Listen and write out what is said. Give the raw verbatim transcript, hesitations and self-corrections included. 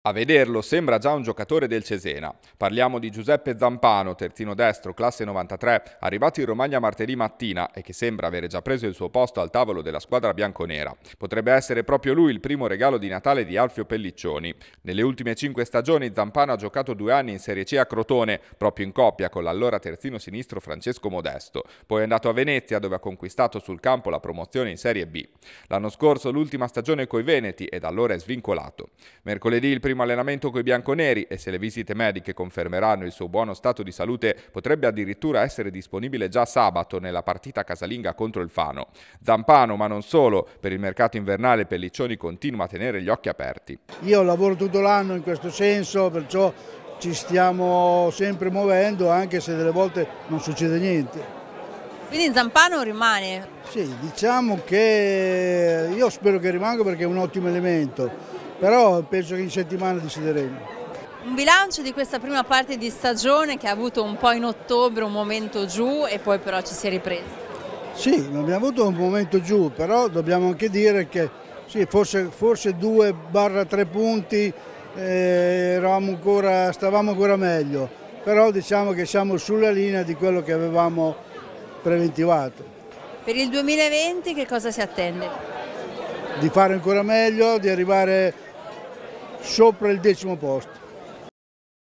A vederlo sembra già un giocatore del Cesena. Parliamo di Giuseppe Zampano, terzino destro, classe novantatré, arrivato in Romagna martedì mattina e che sembra avere già preso il suo posto al tavolo della squadra bianconera. Potrebbe essere proprio lui il primo regalo di Natale di Alfio Pelliccioni. Nelle ultime cinque stagioni Zampano ha giocato due anni in Serie C a Crotone, proprio in coppia con l'allora terzino sinistro Francesco Modesto. Poi è andato a Venezia, dove ha conquistato sul campo la promozione in Serie B. L'anno scorso l'ultima stagione coi Veneti e da allora è svincolato. Mercoledì il primo allenamento coi bianconeri e se le visite mediche confermeranno il suo buono stato di salute potrebbe addirittura essere disponibile già sabato nella partita casalinga contro il Fano. Zampano, ma non solo, per il mercato invernale Pelliccioni continua a tenere gli occhi aperti. Io lavoro tutto l'anno in questo senso, perciò ci stiamo sempre muovendo anche se delle volte non succede niente. Quindi Zampano rimane? Sì, diciamo che io spero che rimanga perché è un ottimo elemento. Però penso che in settimana decideremo. Un bilancio di questa prima parte di stagione che ha avuto un po' in ottobre un momento giù e poi però ci si è ripreso. Sì, abbiamo avuto un momento giù, però dobbiamo anche dire che sì, forse, forse due tre punti eh, eravamo ancora, stavamo ancora meglio, però diciamo che siamo sulla linea di quello che avevamo preventivato. Per il duemilaventi che cosa si attende? Di fare ancora meglio, di arrivare sopra il decimo posto.